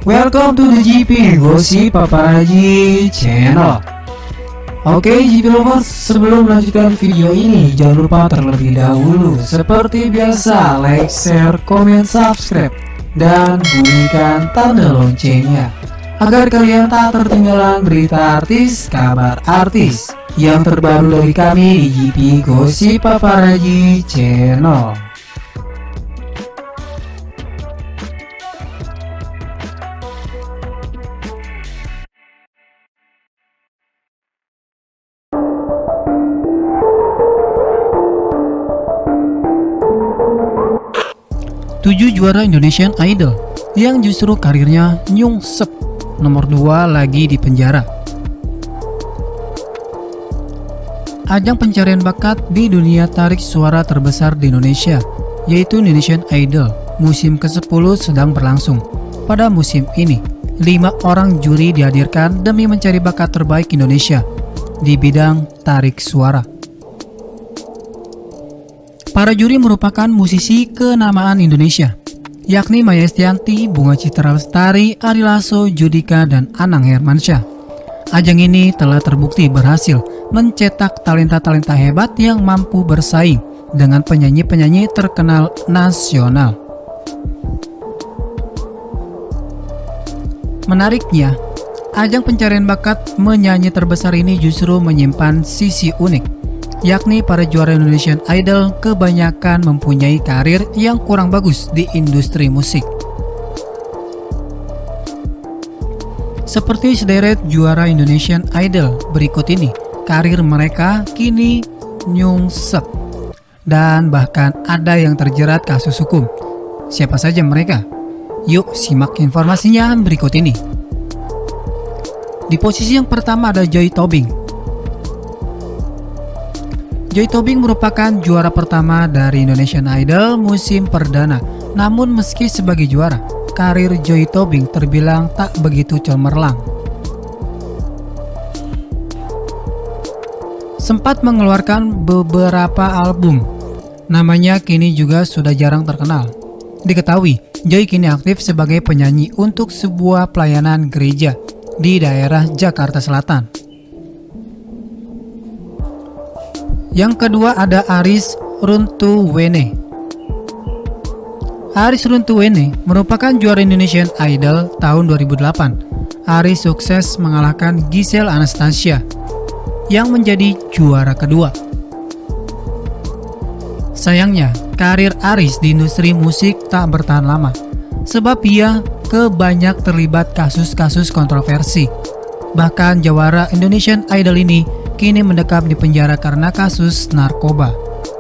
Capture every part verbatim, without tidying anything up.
Welcome to the G P Gosip Paparazi Channel. Oke G P lovers, sebelum melanjutkan video ini jangan lupa terlebih dahulu seperti biasa like, share, komen, subscribe, dan bunyikan tanda loncengnya agar kalian tak tertinggalan berita artis, kabar artis yang terbaru dari kami di G P Gosip Paparazi Channel. tujuh juara Indonesian Idol yang justru karirnya nyungsep, nomor dua lagi di penjara. Ajang pencarian bakat di dunia tarik suara terbesar di Indonesia, yaitu Indonesian Idol musim ke sepuluh sedang berlangsung. Pada musim ini, lima orang juri dihadirkan demi mencari bakat terbaik Indonesia di bidang tarik suara. Para juri merupakan musisi kenamaan Indonesia, yakni Maya Estianty, Bunga Citra Lestari, Ari Lasso, Judika, dan Anang Hermansyah. Ajang ini telah terbukti berhasil mencetak talenta-talenta hebat yang mampu bersaing dengan penyanyi-penyanyi terkenal nasional. Menariknya, ajang pencarian bakat menyanyi terbesar ini justru menyimpan sisi unik, yakni para juara Indonesian Idol kebanyakan mempunyai karir yang kurang bagus di industri musik. Seperti sederet juara Indonesian Idol berikut ini, karir mereka kini nyungsep dan bahkan ada yang terjerat kasus hukum. Siapa saja mereka? Yuk simak informasinya berikut ini. Di posisi yang pertama ada Joy Tobing. Joy Tobing merupakan juara pertama dari Indonesian Idol musim perdana. Namun meski sebagai juara, karir Joy Tobing terbilang tak begitu cemerlang. Sempat mengeluarkan beberapa album, namanya kini juga sudah jarang terkenal. Diketahui, Joy kini aktif sebagai penyanyi untuk sebuah pelayanan gereja di daerah Jakarta Selatan. Yang kedua ada Aris Runtuwene. Aris Runtuwene merupakan juara Indonesian Idol tahun dua ribu delapan. Aris sukses mengalahkan Giselle Anastasia yang menjadi juara kedua. Sayangnya, karir Aris di industri musik tak bertahan lama, sebab ia kebanyak terlibat kasus-kasus kontroversi. Bahkan juara Indonesian Idol ini kini mendekam di penjara karena kasus narkoba.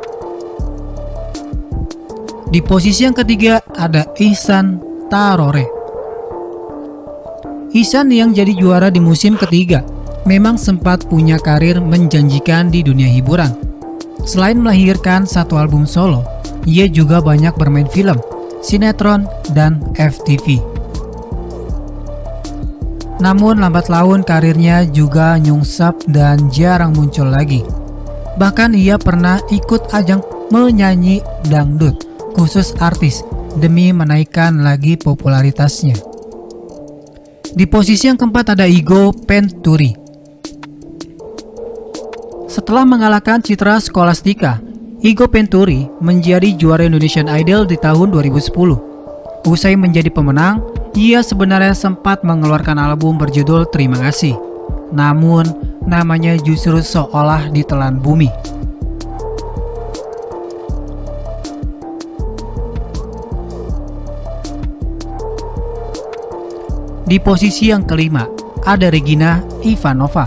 Di posisi yang ketiga ada Ihsan Tarore. Ihsan yang jadi juara di musim ketiga memang sempat punya karir menjanjikan di dunia hiburan. Selain melahirkan satu album solo, ia juga banyak bermain film, sinetron, dan F T V. Namun lambat laun karirnya juga nyungsep dan jarang muncul lagi. Bahkan ia pernah ikut ajang menyanyi dangdut khusus artis demi menaikkan lagi popularitasnya. Di posisi yang keempat ada Igo Penturi. Setelah mengalahkan Citra Scholastika, Igo Penturi menjadi juara Indonesian Idol di tahun dua ribu sepuluh. Usai menjadi pemenang, ia sebenarnya sempat mengeluarkan album berjudul Terima Kasih. Namun, namanya justru seolah ditelan bumi. Di posisi yang kelima, ada Regina Ivanova.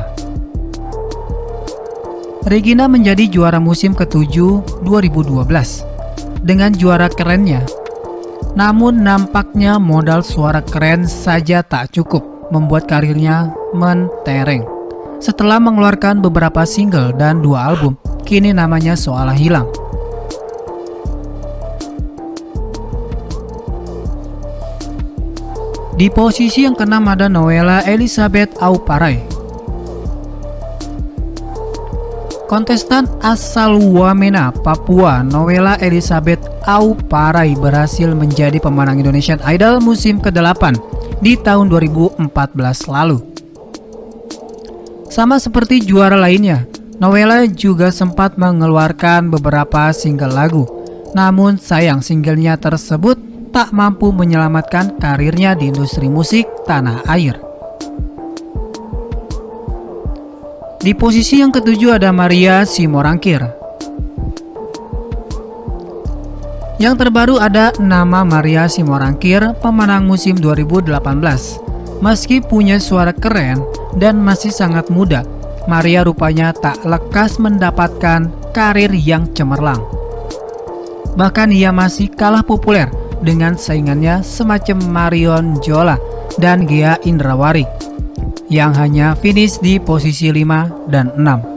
Regina menjadi juara musim ketujuh dua ribu dua belas. Dengan juara kerennya, namun nampaknya modal suara keren saja tak cukup membuat karirnya mentereng. Setelah mengeluarkan beberapa single dan dua album, kini namanya seolah hilang. Di posisi yang keenam ada Nowela Elizabeth Auparai. Kontestan asal Wamena, Papua, Nowela Elizabeth Auparai berhasil menjadi pemenang Indonesian Idol musim kedelapan di tahun dua ribu empat belas lalu. Sama seperti juara lainnya, Nowela juga sempat mengeluarkan beberapa single lagu. Namun sayang singlenya tersebut tak mampu menyelamatkan karirnya di industri musik tanah air. Di posisi yang ketujuh ada Maria Simorangkir. Yang terbaru ada nama Maria Simorangkir, pemenang musim dua ribu delapan belas. Meski punya suara keren dan masih sangat muda, Maria rupanya tak lekas mendapatkan karir yang cemerlang. Bahkan ia masih kalah populer dengan saingannya semacam Marion Jola dan Ghea Indrawari yang hanya finish di posisi lima dan enam.